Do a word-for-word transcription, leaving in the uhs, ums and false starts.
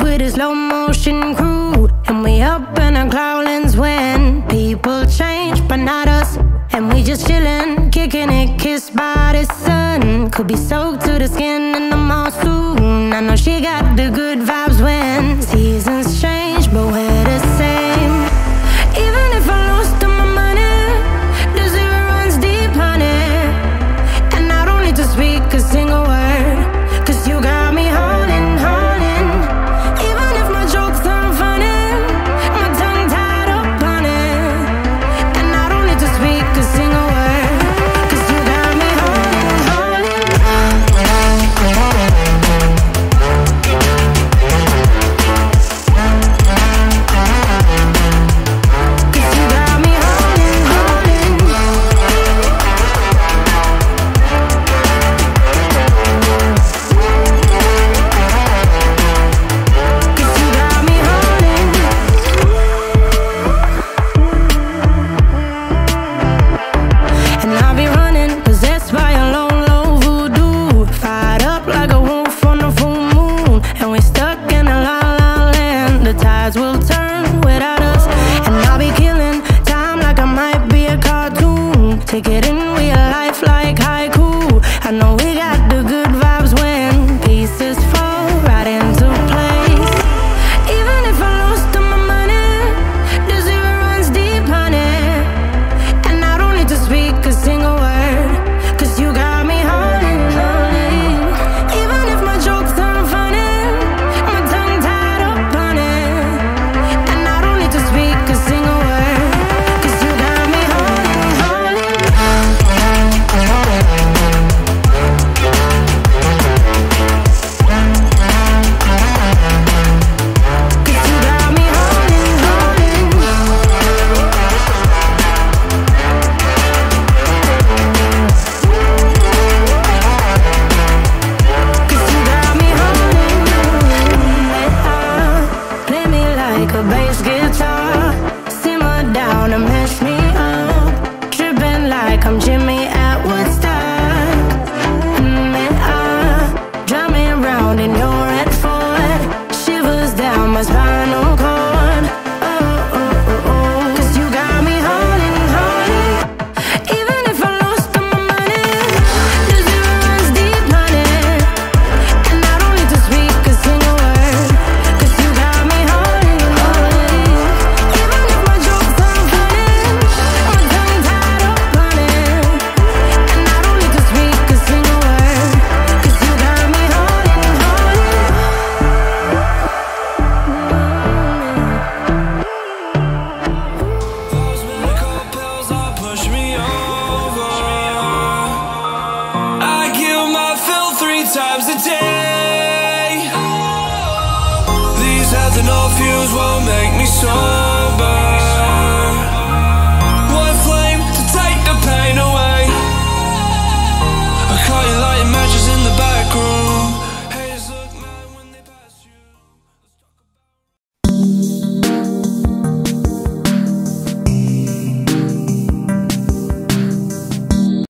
with a slow motion crew, and we up in our clouds when people change, but not us. And we just chillin', kicking it, kissed by the sun. Could be soaked to the skin in the mall soon. I know she got the good vibes when seasons change, but we're the same. Even if I lost all my money, the zero runs deep, honey. And I don't need to speak a single word, cause you got me holding, holding. Even if my jokes aren't funny, my tongue tied up on it. And I don't need to speak a single word, cause you got me holding, holding. Cause you got me holding, holding. Cause you got me holding. And I'll be running, possessed by a low, low voodoo. Fired up like a wolf on a full moon. And we're stuck in a la la land. The tides will turn without us. And I'll be killing time like I might be a cartoon. Take it in real life like haiku. I know we got the good vibes when pieces fall right into place. Even if I lost all my money, the zero runs deep, honey. And I don't need to speak a single word, cause you got me holding, holding. Even if my jokes aren't funny, my tongue tied up on it. And I don't need to speak a single word, cause you got me holding, holding. Cause you got me holding, holding. Cause you got me holding. Play me like a bass guitar, simmer down and mess me up. Tripping like I'm Jimmy at Woodstock. Mm, uh, drumming round in your red Ford, shivers down my spinal cord. Oh, oh, oh, oh. Cause you got me holding, holding. Even if I lost all my money, the zero runs deep, honey. And I don't need to speak a single word, cause you got me holding, holding. Even if my jokes aren't funny, my tongue tied up on it. And I don't need to speak a single word, cause you got me holding, holding. Those medical pills all push me over. I kill my fill three times a day. These ethanol fumes won't make me sober.